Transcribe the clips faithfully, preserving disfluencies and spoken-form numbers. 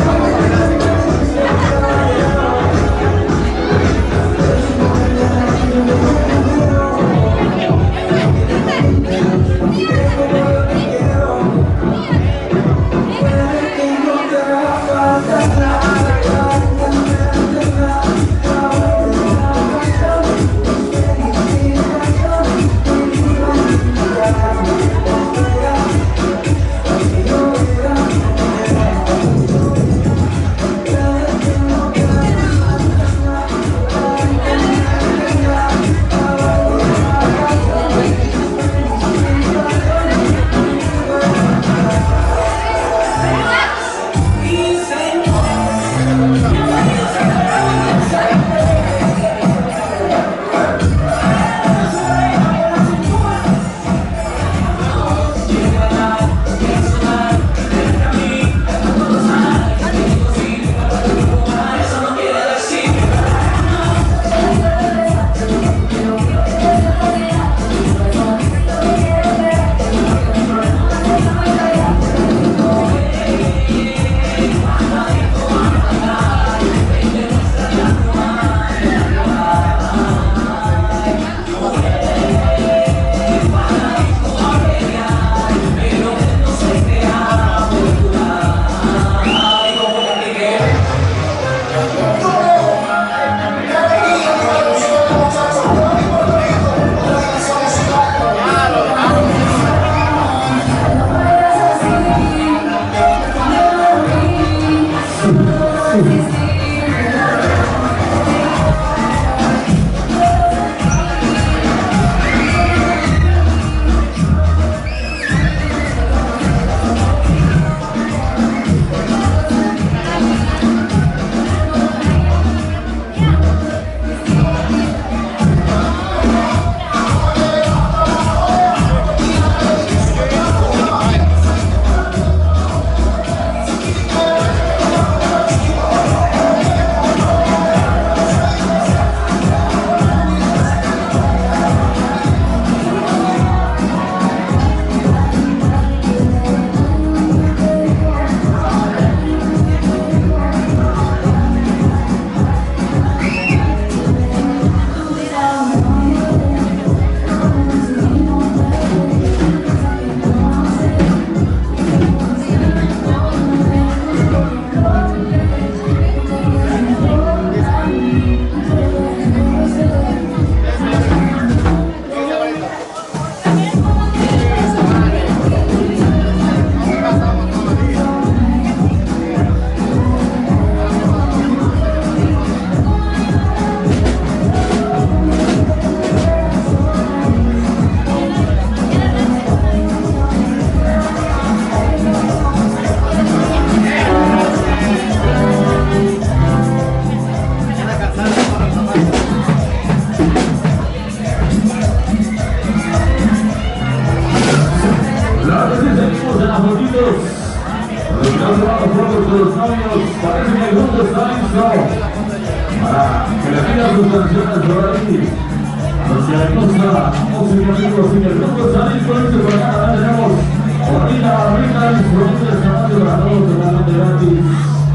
para que le pidan sus canciones por ahí. Hacia la costa, música amigos, y el grupo está dispuesto por acá. Tenemos Bonita, Rita, instrumentos de radio para todos, totalmente gratis.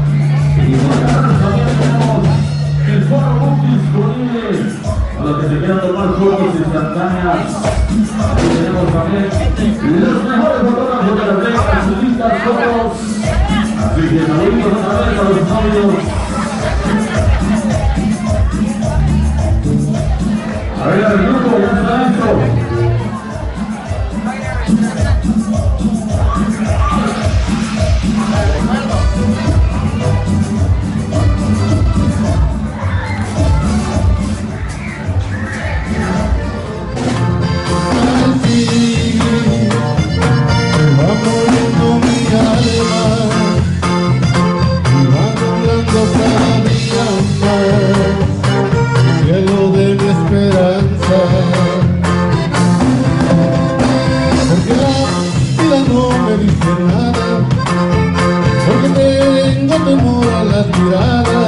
Y por acá también tenemos el foro book disponible a los que se quieran tomar fotos instantáneas. Aquí tenemos también los mejores fotógrafos de la red, sus listas fotos. Así que saludos otra vez a los novios. A ver, el grupo ya está listo. Porque tengo temor a las miradas.